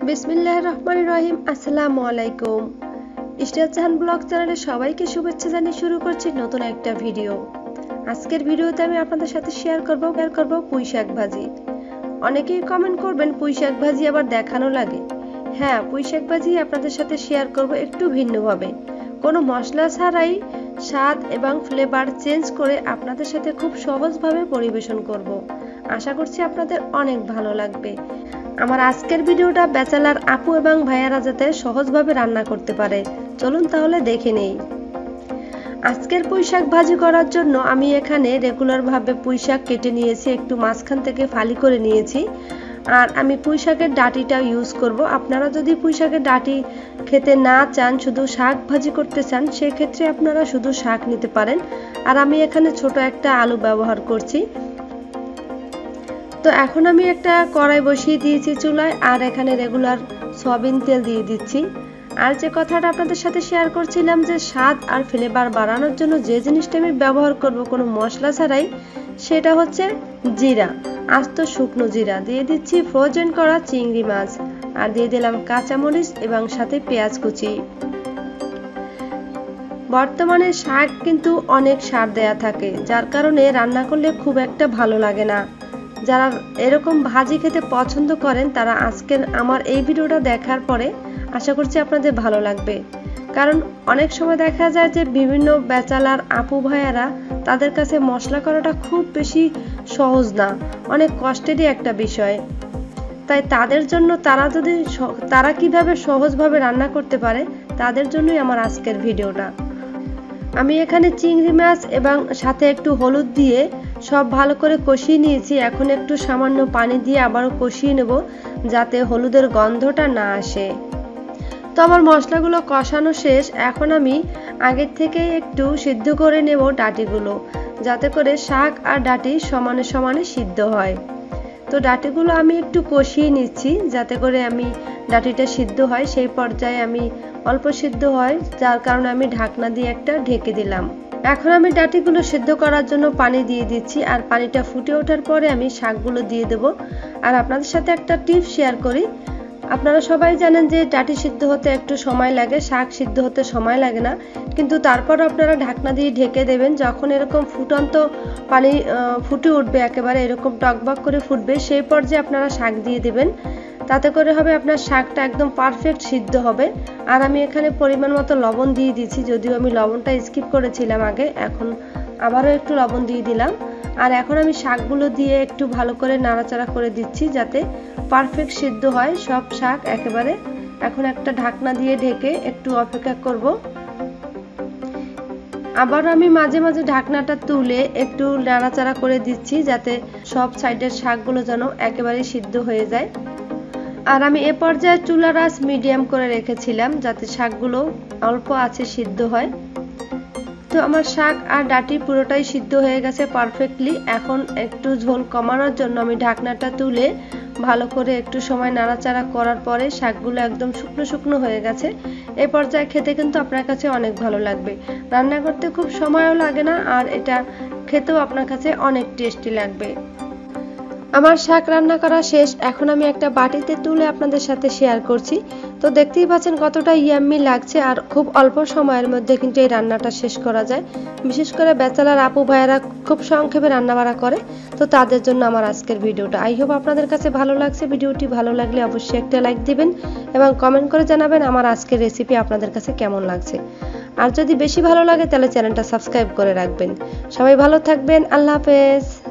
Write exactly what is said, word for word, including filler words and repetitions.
বিসমিল্লাহির রহমানির রহিম। আসসালামু আলাইকুম। ইশতিয়াক জাহান ব্লগ চ্যানেলে সবাইকে শুভেচ্ছা জানিয়ে শুরু করছি নতুন একটা ভিডিও। আজকের ভিডিওতে আমি আপনাদের সাথে শেয়ার করব শেয়ার করব পুঁই শাক ভাজি। অনেকেই কমেন্ট করবেন পুঁই শাক ভাজি আবার দেখানো লাগে। হ্যাঁ, পুঁই শাক ভাজি আপনাদের সাথে শেয়ার করব একটু ভিন্নভাবে, কোনো মশলা ছাড়াই স্বাদ এবং ফ্লেভার চেঞ্জ করে আপনাদের সাথে খুব সহজভাবে পরিবেশন করব। আশা করছি আপনাদের অনেক ভালো লাগবে। আমার আজকের ভিডিওটা ব্যাচেলার আপু এবং ভাইয়ারা যাতে সহজভাবে রান্না করতে পারে, চলুন তাহলে দেখে নেই। আজকের পুঁই শাক ভাজি করার জন্য আমি এখানে রেগুলার ভাবে পুঁই শাক কেটে নিয়েছি, একটু মাঝখান থেকে ফালি করে নিয়েছি। আর আমি পুঁই শাকের ডাঁটিটা ইউজ করব। আপনারা যদি পুঁই শাকের ডাঁটি খেতে না চান, শুধু শাক ভাজি করতে চান, সেক্ষেত্রে আপনারা শুধু শাক নিতে পারেন। আর আমি এখানে ছোট একটা আলু ব্যবহার করছি। তো এখন আমি একটা কড়াই বসিয়ে দিয়েছি চুলায়, আর এখানে রেগুলার সয়াবিন তেল দিয়ে দিচ্ছি। আর যে কথাটা আপনাদের সাথে শেয়ার করছিলাম যে স্বাদ আর ফ্লেভার বাড়ানোর জন্য যে জিনিসটা আমি ব্যবহার করব কোনো মশলা ছাড়াই, সেটা হচ্ছে জিরা, আস্ত শুকনো জিরা দিয়ে দিচ্ছি, ফ্রোজেন করা চিংড়ি মাছ, আর দিয়ে দিলাম কাঁচামরিচ এবং সাথে পেঁয়াজ কুচি। বর্তমানে শাক কিন্তু অনেক সার দেয়া থাকে, যার কারণে রান্না করলে খুব একটা ভালো লাগে না। যারা এরকম ভাজি খেতে পছন্দ করেন তারা আজকের আমার এই ভিডিওটা দেখার পরে আশা করছি আপনাদের ভালো লাগবে। কারণ অনেক সময় দেখা যায় যে বিভিন্ন ব্যাচেলার আপু ভাইয়ারা, তাদের কাছে মশলা করাটা খুব বেশি সহজ না, অনেক কষ্টেরই একটা বিষয়। তাই তাদের জন্য তারা যদি তারা কিভাবে সহজভাবে রান্না করতে পারে, তাদের জন্যই আমার আজকের ভিডিওটা। আমি এখানে চিংড়ি মাছ এবং সাথে একটু হলুদ দিয়ে সব ভালো করে কষিয়ে নিয়েছি। এখন একটু সামান্য পানি দিয়ে আবারও কষিয়ে নেব, যাতে হলুদের গন্ধটা না আসে। তো আমার মশলাগুলো কষানো শেষ। এখন আমি আগের থেকে একটু সিদ্ধ করে নেব ডাঁটিগুলো, যাতে করে শাক আর ডাঁটি সমানে সমানে সিদ্ধ হয়। তো ডাঁটিগুলো আমি একটু কষিয়ে নিচ্ছি, যাতে করে আমি ডাঁটিটা সিদ্ধ হয়। সেই পর্যায়ে আমি অল্প সিদ্ধ হয়, যার কারণে আমি ঢাকনা দিয়ে একটা ঢেকে দিলাম। এখন আমি ডাঁটিগুলো সিদ্ধ করার জন্য পানি দিয়ে দিচ্ছি, আর পানিটা ফুটে ওঠার পরে আমি শাকগুলো দিয়ে দেব। আর আপনাদের সাথে একটা টিপস শেয়ার করি। আপনারা সবাই জানেন যে ডাঁটি সিদ্ধ হতে একটু সময় লাগে, শাক সিদ্ধ হতে সময় লাগে না, কিন্তু তারপর আপনারা ঢাকনা দিয়ে ঢেকে দেবেন। যখন এরকম ফুটন্ত পানি ফুটে উঠবে, একেবারে এরকম টকবক করে ফুটবে, সেই পর্যায়ে আপনারা শাক দিয়ে দেবেন। তাতে করে হবে আপনার শাকটা একদম পারফেক্ট সিদ্ধ হবে। আর আমি এখানে পরিমাণ মতো লবণ দিয়ে দিচ্ছি, যদিও আমি লবণটা স্কিপ করেছিলাম আগে, এখন আবারও একটু লবণ দিয়ে দিলাম। আর এখন আমি শাকগুলো দিয়ে একটু ভালো করে নাড়াচাড়া করে দিচ্ছি, যাতে পারফেক্ট সিদ্ধ হয় সব শাক একেবারে। এখন একটা ঢাকনা দিয়ে ঢেকে একটু অপেক্ষা করব। আবার আমি মাঝে মাঝে ঢাকনাটা তুলে একটু নাড়াচাড়া করে দিচ্ছি, যাতে সব সাইডের শাকগুলো যেন একেবারে সিদ্ধ হয়ে যায়। আর আমি এ পর্যায়ে চুলার আঁচ মিডিয়াম করে রেখেছিলাম, যাতে শাকগুলো অল্প আছে সিদ্ধ হয়। তো আমার শাক আর ডাঁটি পুরোটাই সিদ্ধ হয়ে গেছে পারফেক্টলি। এখন একটু ঝোল কমানোর জন্য আমি ঢাকনাটা তুলে ভালো করে একটু সময় নাড়াচাড়া করার পরে শাকগুলো একদম শুকনো শুকনো হয়ে গেছে। এই পর্যায়ে খেতে কিন্তু আপনার কাছে অনেক ভালো লাগবে। রান্না করতে খুব সময়ও লাগে না, আর এটা খেতেও আপনার কাছে অনেক টেস্টি লাগবে। আমার শাক রান্না করা শেষ। এখন আমি একটা বাটিতে তুলে আপনাদের সাথে শেয়ার করছি। তো দেখতেই পাচ্ছেন কতটা ইয়াম্মি লাগছে, আর খুব অল্প সময়ের মধ্যে কিন্তু এই রান্নাটা শেষ করা যায়। বিশেষ করে ব্যাচেলার আপু ভাইয়েরা খুব সংক্ষেপে রান্নাবাড়া করে, তো তাদের জন্য আমার আজকের ভিডিওটা। আই হোপ আপনাদের কাছে ভালো লাগছে। ভিডিওটি ভালো লাগলে অবশ্যই একটা লাইক দিবেন এবং কমেন্ট করে জানাবেন আমার আজকের রেসিপি আপনাদের কাছে কেমন লাগছে। আর যদি বেশি ভালো লাগে তাহলে চ্যানেলটা সাবস্ক্রাইব করে রাখবেন। সবাই ভালো থাকবেন। আল্লাহ হাফেজ।